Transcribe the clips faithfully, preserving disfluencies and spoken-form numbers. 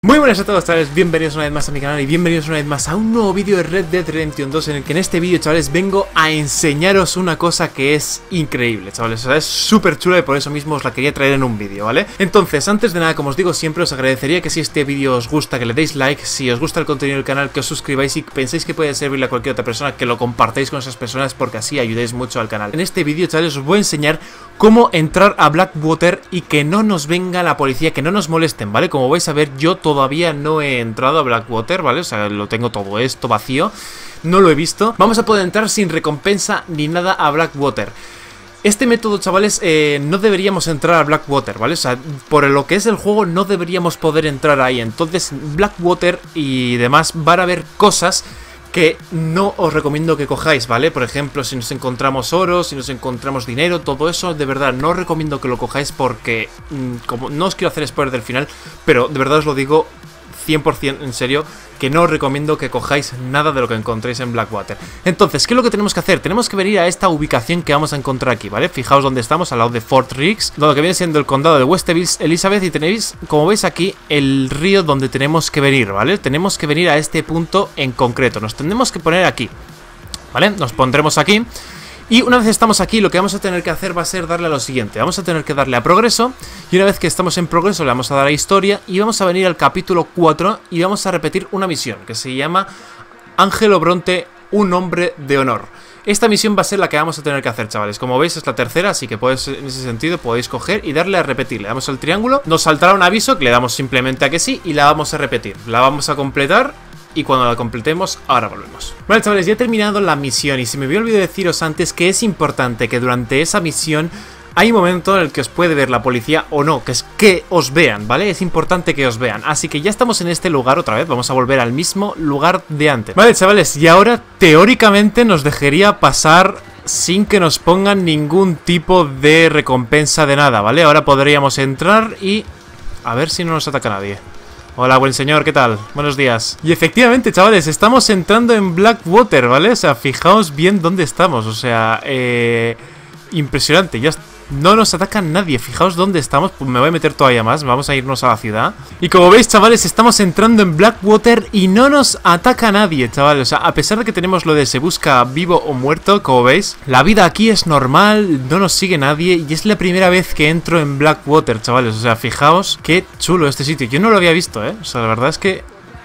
Muy buenas a todos, chavales, bienvenidos una vez más a mi canal y bienvenidos una vez más a un nuevo vídeo de Red Dead Redemption dos, en el que en este vídeo, chavales, vengo a enseñaros una cosa que es increíble, chavales. O sea, es súper chula y por eso mismo os la quería traer en un vídeo, ¿vale? Entonces, antes de nada, como os digo siempre, os agradecería que si este vídeo os gusta, que le deis like, si os gusta el contenido del canal, que os suscribáis y pensáis que puede servirle a cualquier otra persona, que lo compartáis con esas personas porque así ayudéis mucho al canal. En este vídeo, chavales, os voy a enseñar cómo entrar a Blackwater y que no nos venga la policía, que no nos molesten, ¿vale? Como vais a ver, yo todavía no he entrado a Blackwater, ¿vale? O sea, lo tengo todo esto vacío, no lo he visto. Vamos a poder entrar sin recompensa ni nada a Blackwater. Este método, chavales, eh, no deberíamos entrar a Blackwater, ¿vale? O sea, por lo que es el juego no deberíamos poder entrar ahí. Entonces, Blackwater y demás van a haber cosas que no os recomiendo que cojáis, ¿vale? Por ejemplo, si nos encontramos oro, si nos encontramos dinero, todo eso, de verdad, no os recomiendo que lo cojáis porque, mmm, como no os quiero hacer spoiler del final, pero de verdad os lo digo cien por cien en serio, que no os recomiendo que cojáis nada de lo que encontréis en Blackwater. Entonces, ¿qué es lo que tenemos que hacer? Tenemos que venir a esta ubicación que vamos a encontrar aquí, ¿vale? Fijaos dónde estamos, al lado de Fort Riggs, lo que viene siendo el condado de West Elizabeth, y tenéis, como veis aquí, el río donde tenemos que venir, ¿vale? Tenemos que venir a este punto en concreto, nos tendremos que poner aquí, ¿vale? Nos pondremos aquí. Y una vez estamos aquí, lo que vamos a tener que hacer va a ser darle a lo siguiente. Vamos a tener que darle a progreso. Y una vez que estamos en progreso le vamos a dar a historia. Y vamos a venir al capítulo cuatro y vamos a repetir una misión que se llama Ángelo Bronte, un hombre de honor. Esta misión va a ser la que vamos a tener que hacer, chavales. Como veis es la tercera, así que podéis, en ese sentido podéis coger y darle a repetir. Le damos al triángulo, nos saltará un aviso que le damos simplemente a que sí y la vamos a repetir. La vamos a completar. Y cuando la completemos, ahora volvemos. Vale, chavales, ya he terminado la misión y se me había olvidado deciros antes que es importante que durante esa misión hay un momento en el que os puede ver la policía o no, que es que os vean, ¿vale? Es importante que os vean. Así que ya estamos en este lugar otra vez, vamos a volver al mismo lugar de antes. Vale, chavales, y ahora teóricamente nos dejaría pasar sin que nos pongan ningún tipo de recompensa de nada, ¿vale? Ahora podríamos entrar y a ver si no nos ataca nadie. Hola, buen señor, ¿qué tal? Buenos días. Y efectivamente, chavales, estamos entrando en Blackwater, ¿vale? O sea, fijaos bien dónde estamos, o sea, eh... impresionante, ya no nos ataca nadie, fijaos dónde estamos, pues me voy a meter todavía más, vamos a irnos a la ciudad. Y como veis, chavales, estamos entrando en Blackwater y no nos ataca nadie, chavales. O sea, a pesar de que tenemos lo de se busca vivo o muerto, como veis, la vida aquí es normal, no nos sigue nadie y es la primera vez que entro en Blackwater, chavales. O sea, fijaos qué chulo este sitio, yo no lo había visto, ¿eh? O sea, la verdad es que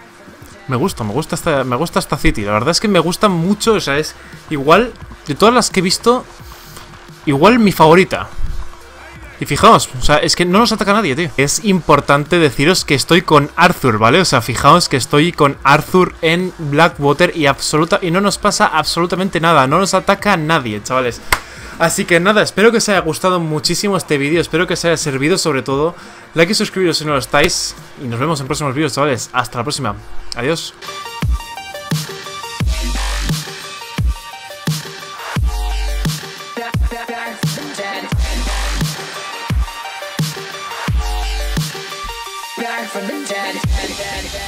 me gusta, me gusta esta, me gusta esta city, la verdad es que me gusta mucho, o sea, es igual, de todas las que he visto, igual mi favorita. Y fijaos, o sea, es que no nos ataca nadie, tío. Es importante deciros que estoy con Arthur, ¿vale? O sea, fijaos que estoy con Arthur en Blackwater y absoluta y no nos pasa absolutamente nada. No nos ataca nadie, chavales. Así que nada, espero que os haya gustado muchísimo este vídeo. Espero que os haya servido, sobre todo. Like y suscribiros si no lo estáis. Y nos vemos en próximos vídeos, chavales. Hasta la próxima. Adiós. From the dead.